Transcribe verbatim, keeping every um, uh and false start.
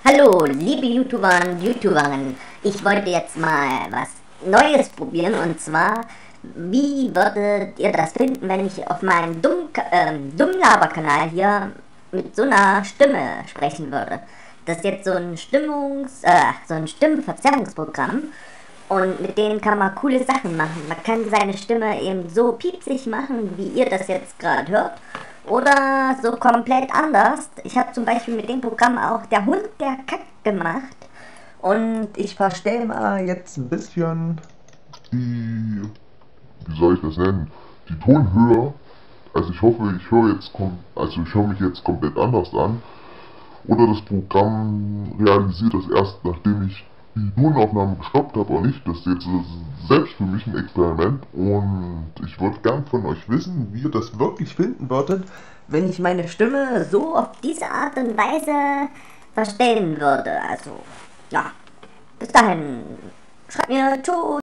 Hallo, liebe YouTuber und YouTuberinnen. Ich wollte jetzt mal was Neues probieren, und zwar, wie würdet ihr das finden, wenn ich auf meinem Dumm, ähm, Dummlaber-Kanal hier mit so einer Stimme sprechen würde? Das ist jetzt so ein Stimmungs-, äh, so ein Stimmverzerrungsprogramm, und mit denen kann man coole Sachen machen. Man kann seine Stimme eben so piepsig machen, wie ihr das jetzt gerade hört, oder so komplett anders. Ich habe zum Beispiel mit dem Programm auch der Hund, der kackt gemacht. Und ich verstelle mal jetzt ein bisschen die, wie soll ich das nennen, die Tonhöhe. Also ich hoffe, ich höre jetzt, kom also ich höre mich jetzt komplett anders an. Oder das Programm realisiert das erst, nachdem ich die Tonaufnahme gestoppt habe oder nicht. Das ist jetzt selbst für mich ein Experiment. Und ich würde gern von euch wissen, wie ihr das wirklich finden würdet, wenn ich meine Stimme so auf diese Art und Weise verstellen würde. Also, ja, bis dahin. Schreibt mir, tschüss.